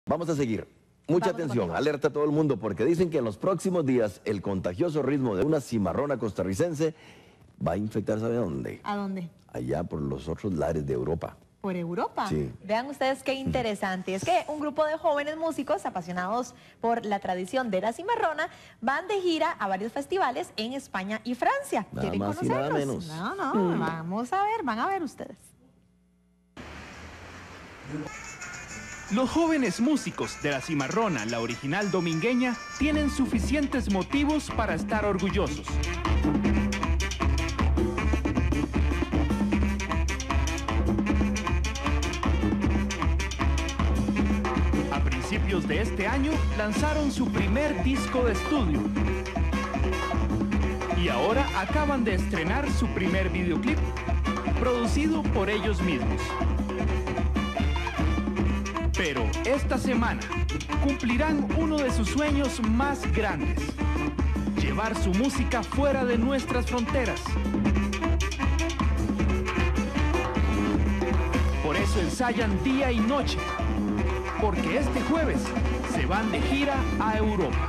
Vamos a seguir. Mucha atención, alerta a todo el mundo, porque dicen que en los próximos días el contagioso ritmo de una cimarrona costarricense va a infectar, ¿sabe dónde? ¿A dónde? Allá por los otros lares de Europa. ¿Por Europa? Sí. Vean ustedes qué interesante. Es que un grupo de jóvenes músicos apasionados por la tradición de la cimarrona van de gira a varios festivales en España y Francia. Nada ¿Quieren más y conocerlos? nada menos. No, vamos a ver, van a ver ustedes. Los jóvenes músicos de la cimarrona, la original domingueña, tienen suficientes motivos para estar orgullosos. A principios de este año lanzaron su primer disco de estudio. Y ahora acaban de estrenar su primer videoclip, producido por ellos mismos. Pero esta semana cumplirán uno de sus sueños más grandes: llevar su música fuera de nuestras fronteras. Por eso ensayan día y noche, porque este jueves se van de gira a Europa.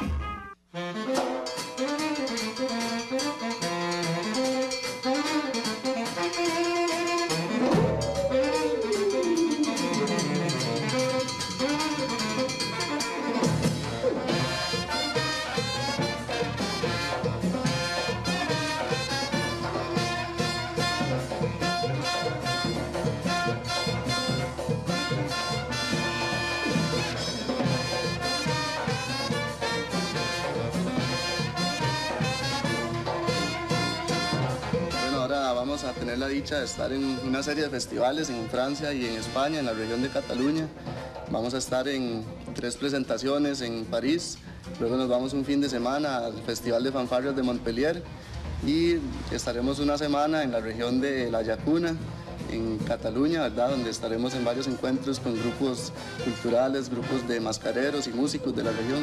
Vamos a tener la dicha de estar en una serie de festivales en Francia y en España, en la región de Cataluña. Vamos a estar en 3 presentaciones en París, luego nos vamos un fin de semana al Festival de Fanfarrias de Montpellier y estaremos una semana en la región de La Llacuna, en Cataluña, ¿verdad?, donde estaremos en varios encuentros con grupos culturales, grupos de mascareros y músicos de la región.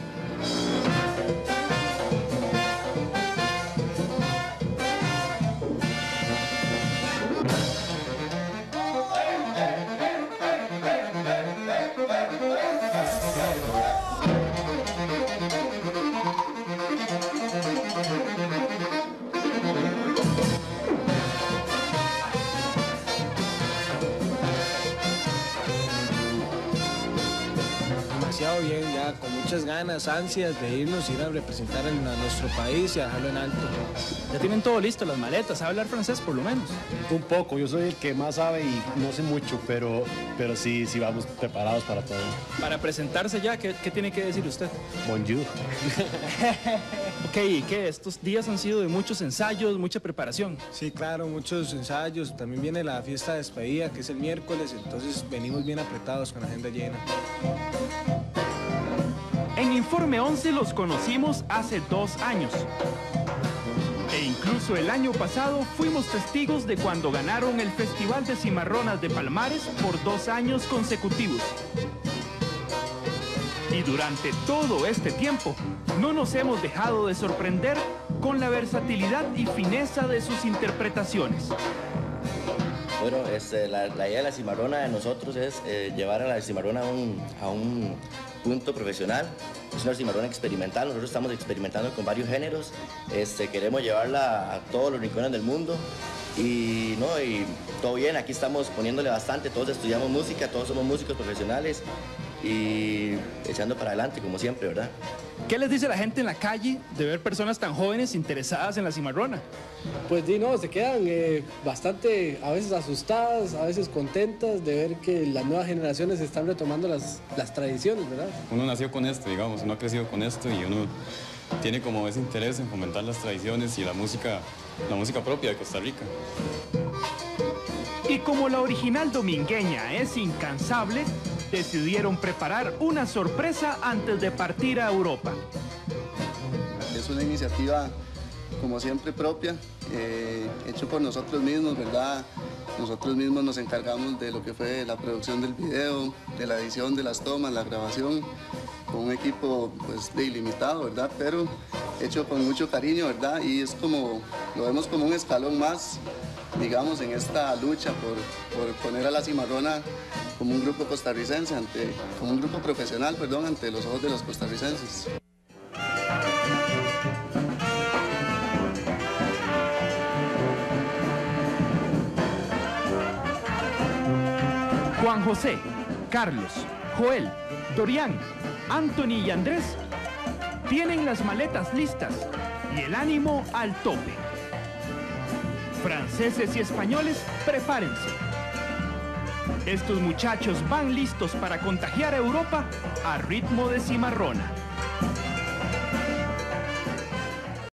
Demasiado bien, ya con muchas ganas, ansias de irnos, ir a representar a nuestro país y a dejarlo en alto. Ya tienen todo listo, las maletas, ¿sabe hablar francés por lo menos? Un poco, yo soy el que más sabe y no sé mucho, pero sí vamos preparados para todo. Para presentarse ya, ¿qué tiene que decir usted? Bonjour. Ok, ¿y qué? Estos días han sido de muchos ensayos, mucha preparación. Sí, claro, muchos ensayos. También viene la fiesta de despedida, que es el miércoles, entonces venimos bien apretados con la agenda llena. En Informe 11 los conocimos hace 2 años. E incluso el año pasado fuimos testigos de cuando ganaron el Festival de Cimarronas de Palmares por 2 años consecutivos. Y durante todo este tiempo no nos hemos dejado de sorprender con la versatilidad y fineza de sus interpretaciones. Bueno, la idea de la cimarrona de nosotros es llevar a la cimarrona a un punto profesional. Es una cimarrona experimental, nosotros estamos experimentando con varios géneros, queremos llevarla a todos los rincones del mundo y todo bien, aquí estamos poniéndole bastante, todos estudiamos música, todos somos músicos profesionales y echando para adelante como siempre, ¿verdad? ¿Qué les dice la gente en la calle de ver personas tan jóvenes interesadas en la cimarrona? Pues se quedan bastante, a veces asustadas, a veces contentas de ver que las nuevas generaciones están retomando las tradiciones, ¿verdad? Uno nació con esto, digamos, uno ha crecido con esto y uno tiene como ese interés en fomentar las tradiciones y la música propia de Costa Rica. Y como la original domingueña es incansable, decidieron preparar una sorpresa antes de partir a Europa. Es una iniciativa, como siempre, propia, hecho por nosotros mismos, ¿verdad? Nosotros mismos nos encargamos de lo que fue la producción del video, de la edición de las tomas, la grabación, con un equipo pues ilimitado, ¿verdad? Pero hecho con mucho cariño, ¿verdad? Y es como, lo vemos como un escalón más, digamos, en esta lucha por poner a la cimarrona como un grupo costarricense, como un grupo profesional, perdón, ante los ojos de los costarricenses. Juan José, Carlos, Joel, Dorián, Anthony y Andrés tienen las maletas listas y el ánimo al tope. Franceses y españoles, prepárense. Estos muchachos van listos para contagiar a Europa a ritmo de cimarrona.